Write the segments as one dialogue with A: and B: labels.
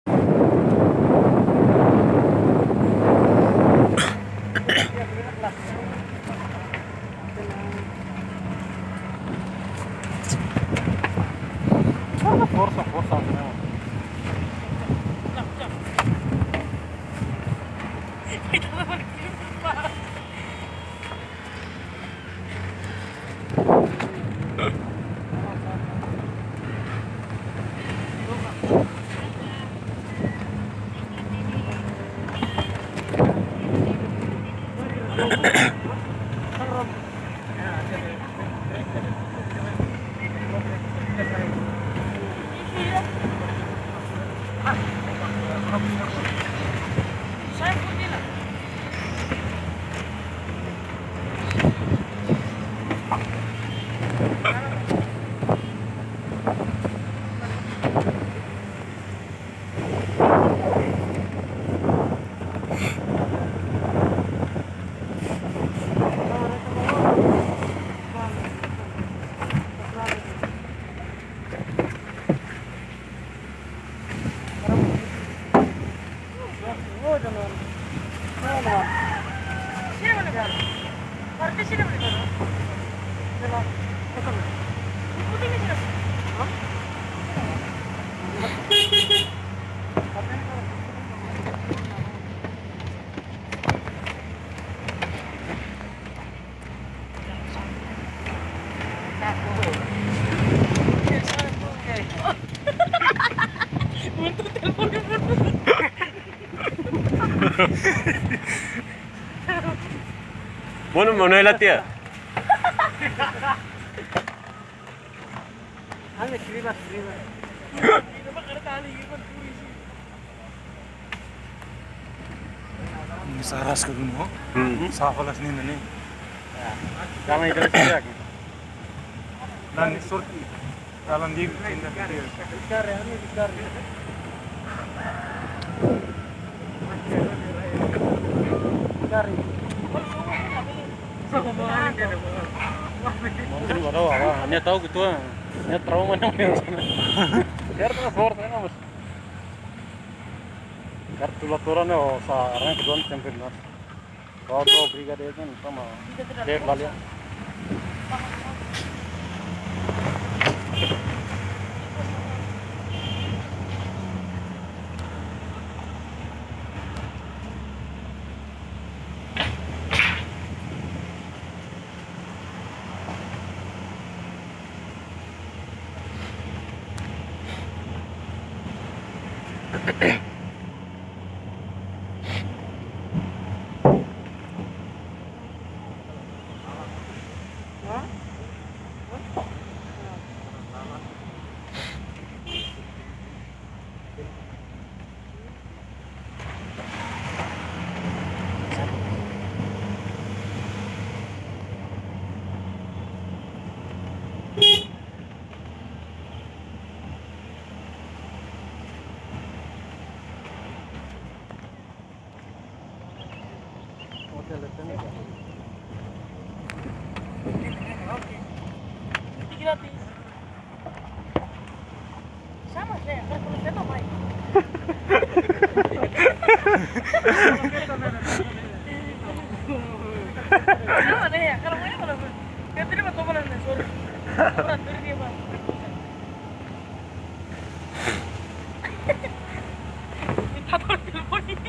A: Forza, forza. Mau nelat ya? Saras ke gunung, safalas nih nih. Jangan itu saja. Dan surti, dalam di sini. Dikar ya, ini dikar. Dikar. Mungkin tahu apa? Hanya tahu gitu ah. Hanya trauma namanya sana. Biar transport ya mas. Kartu laturan ya, sekarang kedua campur nas. Kalau dua brigade kan sama. Dek kali ya.
B: Gratis. Sama saya, kalau saya tak main. Sama deh ya, kalau main kalau dia tidak mau tomalan nih, sorry. Berat dari dia bang. Minta tolong telepon ini.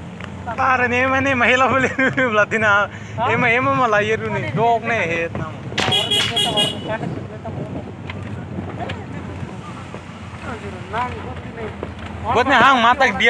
A: Pare nih mana महिला बोले belati na, ema malah yeru nih dog nih het nama. Buatnya hang mata dia.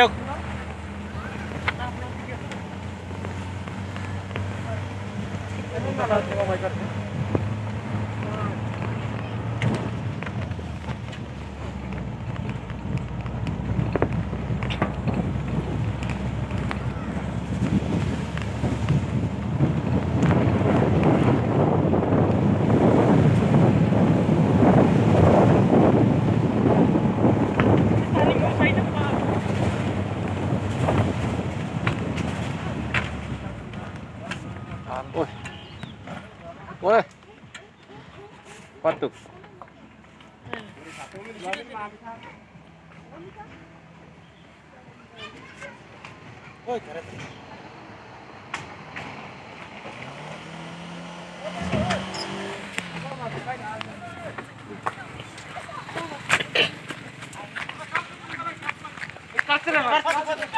A: Woi, patuk.
B: Kasih